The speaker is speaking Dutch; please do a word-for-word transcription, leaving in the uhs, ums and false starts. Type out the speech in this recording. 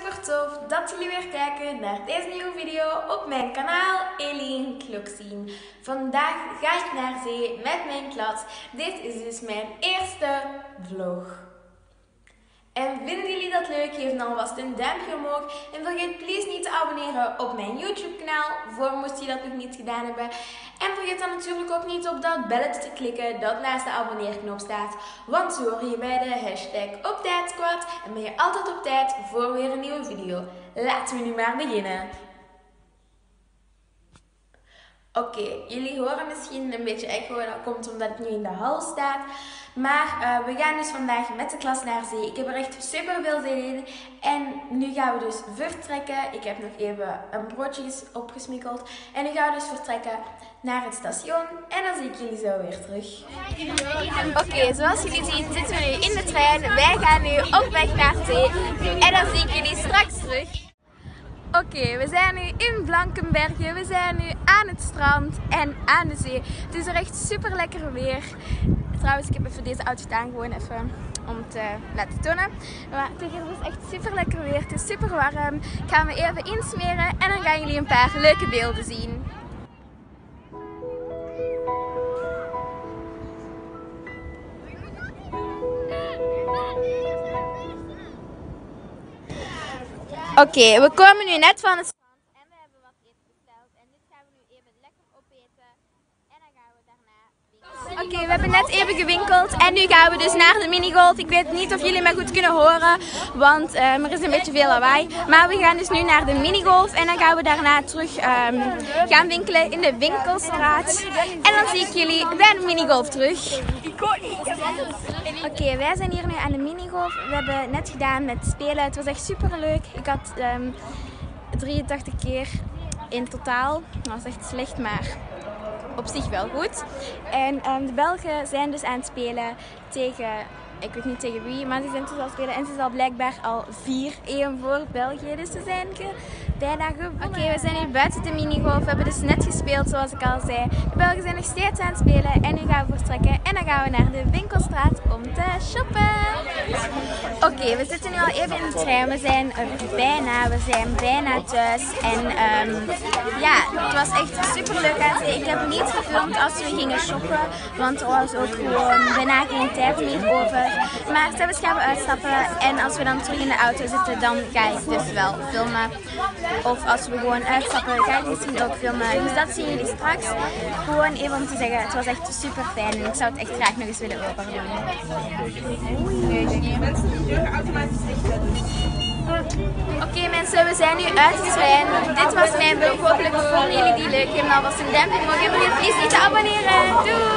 super tof dat jullie weer kijken naar deze nieuwe video op mijn kanaal Eline Klokzien. Vandaag ga ik naar zee met mijn klas. Dit is dus mijn eerste vlog. En vinden jullie dat leuk? Geef dan alvast een duimpje omhoog. En vergeet please niet te abonneren op mijn YouTube kanaal, voor moest je dat nog niet gedaan hebben. En vergeet dan natuurlijk ook niet op dat belletje te klikken dat naast de abonneerknop staat. Want zo hoor je bij de hashtag op tijd squad en ben je altijd op tijd voor weer een nieuwe video. Laten we nu maar beginnen. Oké, okay, jullie horen misschien een beetje echo, dat komt omdat ik nu in de hal sta. Maar uh, we gaan dus vandaag met de klas naar zee. Ik heb er echt super veel zin in. En nu gaan we dus vertrekken. Ik heb nog even een broodje opgesmikkeld. En nu gaan we dus vertrekken naar het station. En dan zie ik jullie zo weer terug. Oké, okay, zoals jullie zien zitten we nu in de trein. Wij gaan nu op weg naar zee. En dan zie ik jullie straks terug. Oké, okay, we zijn nu in Blankenberge, we zijn nu aan het strand en aan de zee. Het is er echt super lekker weer. Trouwens, ik heb even deze outfit aan, gewoon even om te laten tonen. Maar het is dus echt super lekker weer, het is super warm. Ik ga me even insmeren en dan gaan jullie een paar leuke beelden zien. Oké, okay, we komen nu net van het strand en we hebben wat eten besteld. En dit gaan we nu even lekker opeten. En dan gaan we daarna winkelen. Oké, okay, we hebben net even gewinkeld en nu gaan we dus naar de minigolf. Ik weet niet of jullie mij goed kunnen horen, want um, er is een beetje veel lawaai. Maar we gaan dus nu naar de minigolf en dan gaan we daarna terug um, gaan winkelen in de winkelstraat. En dan zie ik jullie bij de minigolf terug. Oké, okay, wij zijn hier nu aan de minigolf. We hebben net gedaan met spelen. Het was echt super leuk. Ik had um, drieëntachtig keer in totaal. Dat was echt slecht, maar op zich wel goed. En um, de Belgen zijn dus aan het spelen tegen, ik weet niet tegen wie, maar ze zijn dus al spelen. En ze is al blijkbaar al vier één voor België. Dus ze zijn ge bijna gewonnen. Oké, okay, we zijn nu buiten de minigolf. We hebben dus net gespeeld, zoals ik al zei. De Belgen zijn nog steeds aan het spelen. En nu gaan we vertrekken. En dan gaan we naar de winkelstraat om te shoppen. Oké, okay, we zitten nu al even in de trein. We zijn er bijna. We zijn bijna thuis. En um, ja, het was echt super leuk aan zee. Ik heb niet gefilmd als we gingen shoppen. Want er was ook gewoon bijna geen tijd meer over. Maar zelfs gaan we uitstappen. En als we dan terug in de auto zitten, dan ga ik dus wel filmen. Of als we gewoon uitstappen, ga ik misschien ook filmen. Dus dat zien jullie straks. Gewoon even om te zeggen, het was echt super fijn. En ik zou het echt graag nog eens willen overdoen. Oké okay, mensen, we zijn nu uit de trein. Dit was mijn vlog. Hopelijk vonden jullie die leuk. Geef me alvast een duimpje omhoog en vergeet please niet te abonneren. Doei!